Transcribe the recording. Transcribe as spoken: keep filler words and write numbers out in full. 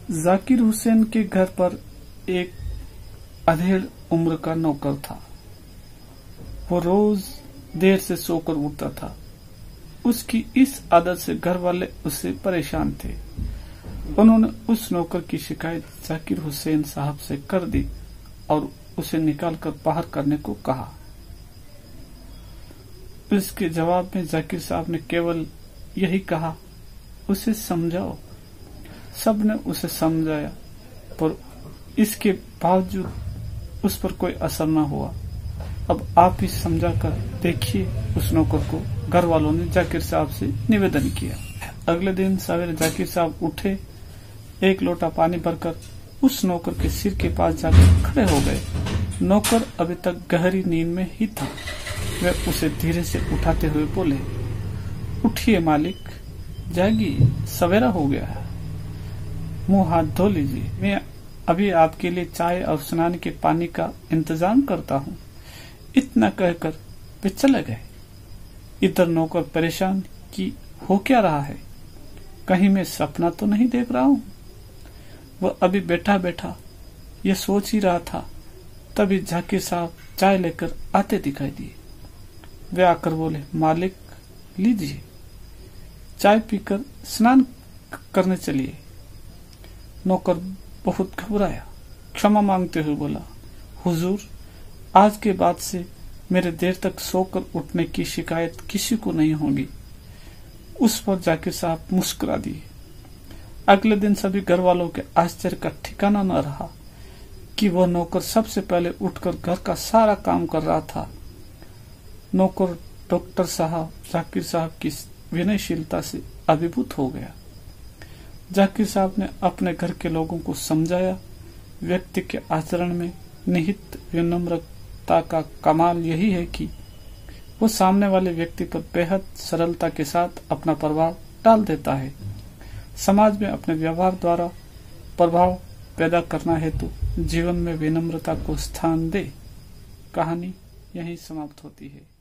जाकिर हुसैन के घर पर एक अधेड़ उम्र का नौकर था। वो रोज देर से सोकर उठता था। उसकी इस आदत से घर वाले उससे परेशान थे। उन्होंने उस नौकर की शिकायत जाकिर हुसैन साहब से कर दी और उसे निकालकर बाहर करने को कहा। इसके जवाब में जाकिर साहब ने केवल यही कहा, उसे समझाओ। सबने उसे समझाया, पर इसके बावजूद उस पर कोई असर न हुआ। अब आप ही समझा कर देखिए उस नौकर को। घर वालों ने जाकिर साहब से निवेदन किया। अगले दिन सवेरे जाकिर साहब उठे, एक लोटा पानी भरकर उस नौकर के सिर के पास जाकर खड़े हो गए। नौकर अभी तक गहरी नींद में ही था। वे उसे धीरे से उठाते हुए बोले, उठिए मालिक, जागिए, सवेरा हो गया है, मुंह हाथ धो लीजिए। मैं अभी आपके लिए चाय और स्नान के पानी का इंतजाम करता हूँ। इतना कहकर वे चले गए। इधर नौकर परेशान कि हो क्या रहा है, कहीं मैं सपना तो नहीं देख रहा हूँ। वह अभी बैठा बैठा ये सोच ही रहा था, तभी जाकिर साहब चाय लेकर आते दिखाई दिए। वे आकर बोले, मालिक लीजिए, चाय पीकर स्नान करने चलिए। नौकर बहुत घबराया, क्षमा मांगते हुए बोला, हुजूर, आज के बाद से मेरे देर तक सोकर उठने की शिकायत किसी को नहीं होगी। उस पर जाकिर साहब मुस्कुरा दिए। अगले दिन सभी घर वालों के आश्चर्य का ठिकाना न रहा कि वह नौकर सबसे पहले उठकर घर का सारा काम कर रहा था। नौकर डॉक्टर साहब जाकिर साहब की विनयशीलता से अभिभूत हो गया। जाकिर साहब ने अपने घर के लोगों को समझाया, व्यक्ति के आचरण में निहित विनम्रता का कमाल यही है कि वो सामने वाले व्यक्ति पर बेहद सरलता के साथ अपना प्रभाव डाल देता है। समाज में अपने व्यवहार द्वारा प्रभाव पैदा करना हेतु जीवन में विनम्रता को स्थान दे। कहानी यहीं समाप्त होती है।